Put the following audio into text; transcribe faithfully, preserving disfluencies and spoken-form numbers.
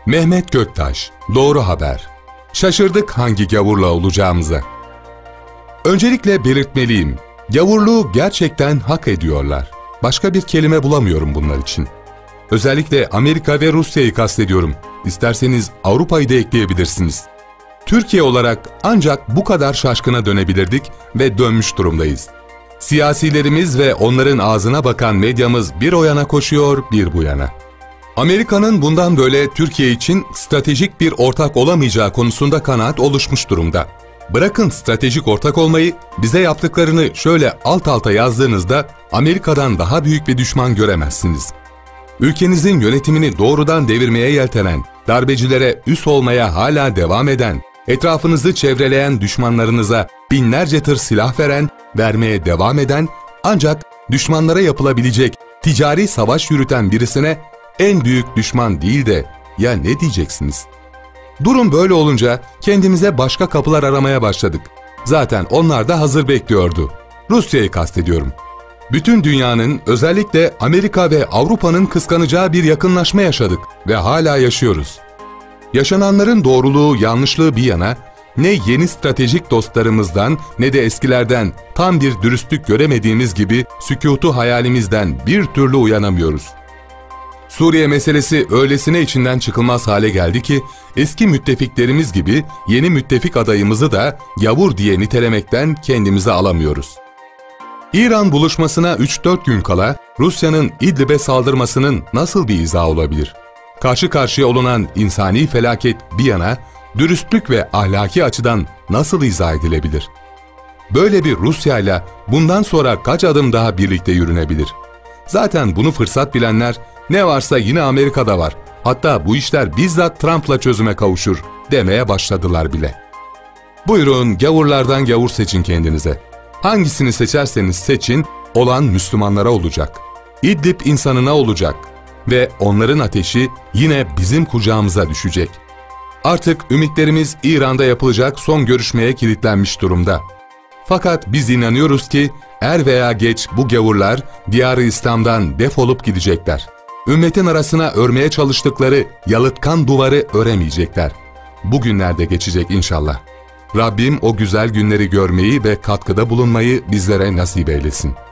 Mehmet Göktaş, Doğru Haber. Şaşırdık hangi gavurla olacağımıza. Öncelikle belirtmeliyim, gavurluğu gerçekten hak ediyorlar. Başka bir kelime bulamıyorum bunlar için. Özellikle Amerika ve Rusya'yı kastediyorum. İsterseniz Avrupa'yı da ekleyebilirsiniz. Türkiye olarak ancak bu kadar şaşkına dönebilirdik ve dönmüş durumdayız. Siyasilerimiz ve onların ağzına bakan medyamız bir o yana koşuyor, bir bu yana. Amerika'nın bundan böyle Türkiye için stratejik bir ortak olamayacağı konusunda kanaat oluşmuş durumda. Bırakın stratejik ortak olmayı, bize yaptıklarını şöyle alt alta yazdığınızda Amerika'dan daha büyük bir düşman göremezsiniz. Ülkenizin yönetimini doğrudan devirmeye yeltenen, darbecilere üs olmaya hala devam eden, etrafınızı çevreleyen düşmanlarınıza binlerce tır silah veren, vermeye devam eden, ancak düşmanlara yapılabilecek ticari savaş yürüten birisine en büyük düşman değil de ya ne diyeceksiniz? Durum böyle olunca kendimize başka kapılar aramaya başladık. Zaten onlar da hazır bekliyordu. Rusya'yı kastediyorum. Bütün dünyanın, özellikle Amerika ve Avrupa'nın kıskanacağı bir yakınlaşma yaşadık ve hala yaşıyoruz. Yaşananların doğruluğu, yanlışlığı bir yana, ne yeni stratejik dostlarımızdan ne de eskilerden tam bir dürüstlük göremediğimiz gibi sükutu hayalimizden bir türlü uyanamıyoruz. Suriye meselesi öylesine içinden çıkılmaz hale geldi ki, eski müttefiklerimiz gibi yeni müttefik adayımızı da gavur diye nitelemekten kendimizi alamıyoruz. İran buluşmasına üç dört gün kala Rusya'nın İdlib'e saldırmasının nasıl bir izahı olabilir? Karşı karşıya olunan insani felaket bir yana, dürüstlük ve ahlaki açıdan nasıl izah edilebilir? Böyle bir Rusya'yla bundan sonra kaç adım daha birlikte yürünebilir? Zaten bunu fırsat bilenler, ne varsa yine Amerika'da var, hatta bu işler bizzat Trump'la çözüme kavuşur demeye başladılar bile. Buyurun gavurlardan gavur seçin kendinize. Hangisini seçerseniz seçin, olan Müslümanlara olacak. İdlib insanına olacak ve onların ateşi yine bizim kucağımıza düşecek. Artık ümitlerimiz İran'da yapılacak son görüşmeye kilitlenmiş durumda. Fakat biz inanıyoruz ki er veya geç bu gavurlar diyar-ı İslam'dan defolup gidecekler. Ümmetin arasına örmeye çalıştıkları yalıtkan duvarı öremeyecekler. Bugünlerde geçecek inşallah. Rabbim o güzel günleri görmeyi ve katkıda bulunmayı bizlere nasip eylesin.